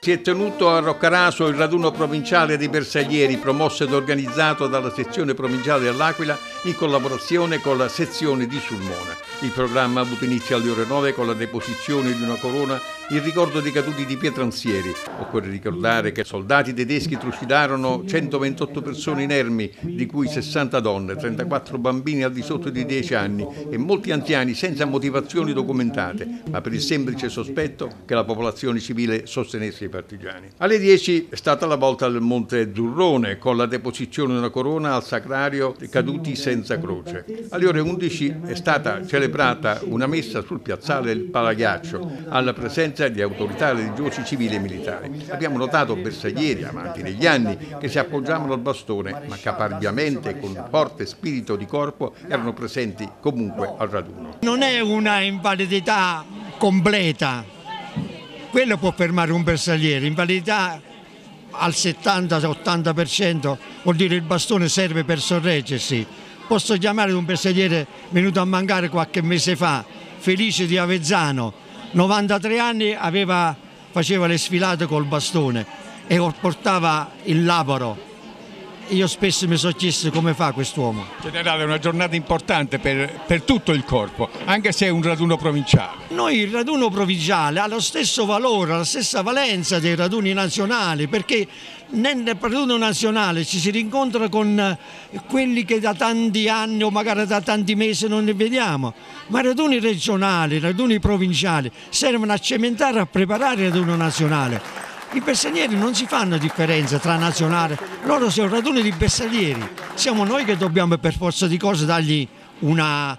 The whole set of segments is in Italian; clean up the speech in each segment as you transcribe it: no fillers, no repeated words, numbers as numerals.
Si è tenuto a Roccaraso il raduno provinciale dei bersaglieri, promosso ed organizzato dalla sezione provinciale dell'Aquila in collaborazione con la sezione di Sulmona. Il programma ha avuto inizio alle ore 9 con la deposizione di una corona in ricordo dei caduti di Pietransieri. Occorre ricordare che soldati tedeschi trucidarono 128 persone inermi, di cui 60 donne, 34 bambini al di sotto di 10 anni e molti anziani senza motivazioni documentate, ma per il semplice sospetto che la popolazione civile sostenesse i partigiani. Alle 10 è stata la volta del Monte Zurrone con la deposizione di una corona al sacrario dei caduti senza croce. Alle ore 11 è stata celebrata una messa sul piazzale del Palaghiaccio alla presenza di autorità religiose civili e militari. Abbiamo notato bersaglieri avanti negli anni che si appoggiavano al bastone, ma caparbiamente e con forte spirito di corpo erano presenti comunque al raduno. Non è una invalidità completa, quello può fermare un bersagliere, invalidità al 70-80% vuol dire il bastone serve per sorreggersi. Posso chiamare un bersagliere venuto a mancare qualche mese fa, Felice di Avezzano, 93 anni, faceva le sfilate col bastone e portava il laboro. Io spesso mi sono chiesto come fa quest'uomo. Generale, è una giornata importante per tutto il corpo, anche se è un raduno provinciale. Noi il raduno provinciale ha lo stesso valore, la stessa valenza dei raduni nazionali, perché nel raduno nazionale ci si rincontra con quelli che da tanti anni o magari da tanti mesi non ne vediamo, ma i raduni regionali, i raduni provinciali servono a cementare, a preparare il raduno nazionale. I bersaglieri non si fanno differenza tra nazionale, loro sono raduni di bersaglieri, siamo noi che dobbiamo per forza di cose dargli un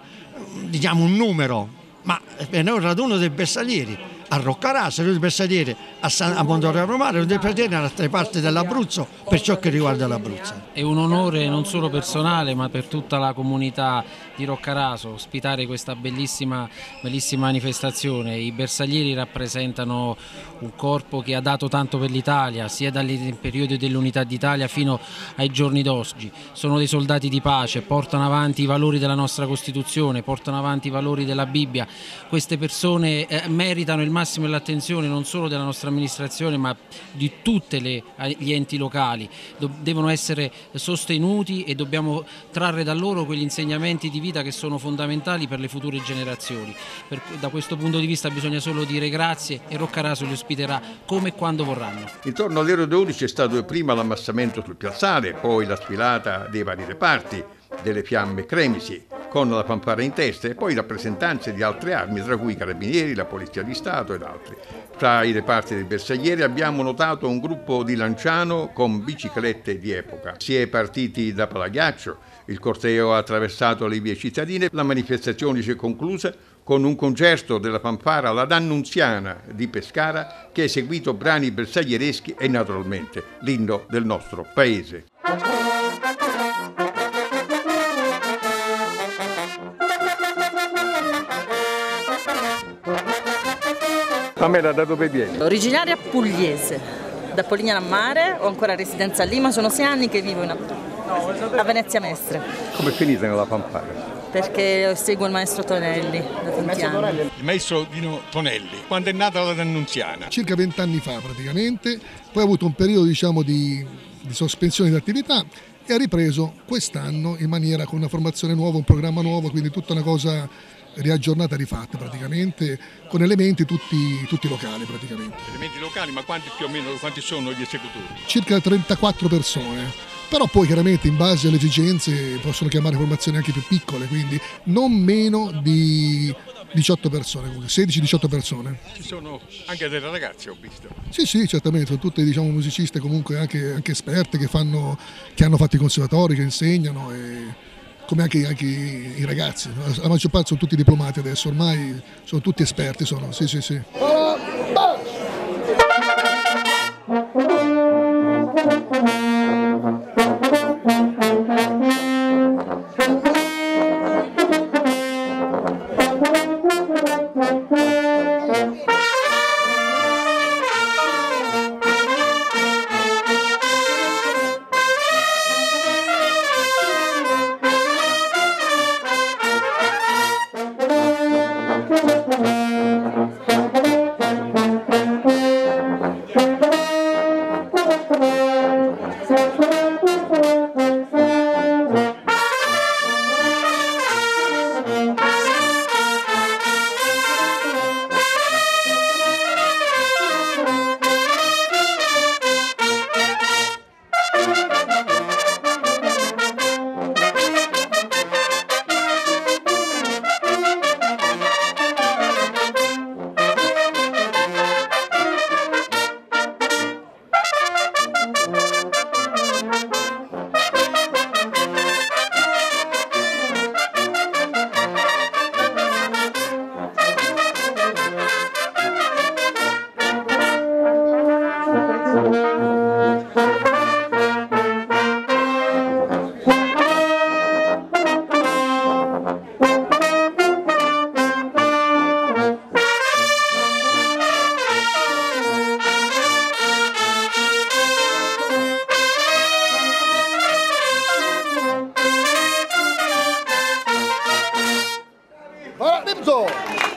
numero, ma è un raduno dei bersaglieri. A Roccaraso, il bersagliere a Montorio Romano, il bersagliere da altre parti dell'Abruzzo per ciò che riguarda l'Abruzzo. È un onore non solo personale ma per tutta la comunità di Roccaraso ospitare questa bellissima manifestazione. I bersaglieri rappresentano un corpo che ha dato tanto per l'Italia, sia dal periodo dell'Unità d'Italia fino ai giorni d'oggi. Sono dei soldati di pace, portano avanti i valori della nostra Costituzione, portano avanti i valori della Bibbia. Queste persone meritano il massimo dell'attenzione non solo della nostra amministrazione ma di tutti gli enti locali. Devono essere sostenuti e dobbiamo trarre da loro quegli insegnamenti di vita che sono fondamentali per le future generazioni. Da questo punto di vista bisogna solo dire grazie e Roccaraso li ospiterà come e quando vorranno. Intorno alle ore 12 è stato prima l'ammassamento sul piazzale, poi la sfilata dei vari reparti, delle fiamme Cremisi con la fanfara in testa e poi rappresentanze di altre armi, tra cui i carabinieri, la polizia di Stato ed altri. Tra i reparti dei bersaglieri abbiamo notato un gruppo di Lanciano con biciclette di epoca. Si è partiti da Palaghiaccio, il corteo ha attraversato le vie cittadine, la manifestazione si è conclusa con un concerto della fanfara La D'Annunziana di Pescara che ha eseguito brani bersagliereschi e naturalmente l'inno del nostro paese. Pamela, da dove vieni? Originaria pugliese, da Polignano a Mare, ho ancora residenza a Lima, sono 6 anni che vivo a Venezia Mestre. Come è finita nella fanfara? Perché seguo il maestro Tonelli da tanti anni. Il maestro Dino Tonelli, quando è nata la D'Annunziana? Circa 20 anni fa praticamente, poi ha avuto un periodo di sospensione di attività e ha ripreso quest'anno in maniera con una formazione nuova, un programma nuovo, quindi tutta una cosa riaggiornata, rifatta praticamente, con elementi tutti locali praticamente. Elementi locali, ma quanti più o meno, quanti sono gli esecutori? Circa 34 persone, però poi chiaramente in base alle esigenze possono chiamare formazioni anche più piccole, quindi non meno di 18 persone, 16-18 persone. Ci sono anche delle ragazze, ho visto. Sì, certamente, sono tutte musiciste comunque anche esperte che hanno fatto i conservatori, che insegnano, e come anche i ragazzi. La maggior parte sono tutti diplomati adesso, ormai sono tutti esperti, sì.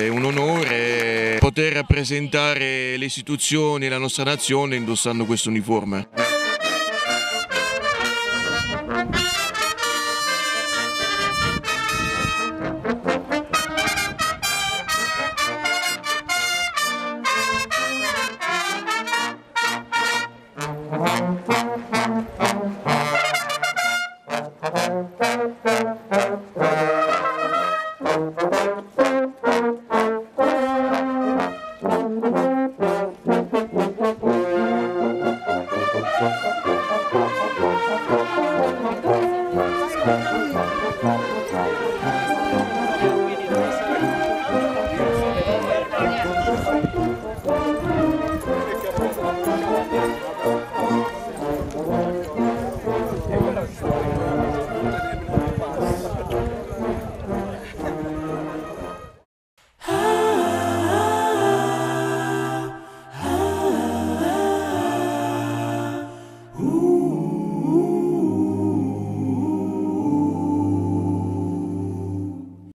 È un onore poter rappresentare le istituzioni e la nostra nazione indossando questo uniforme.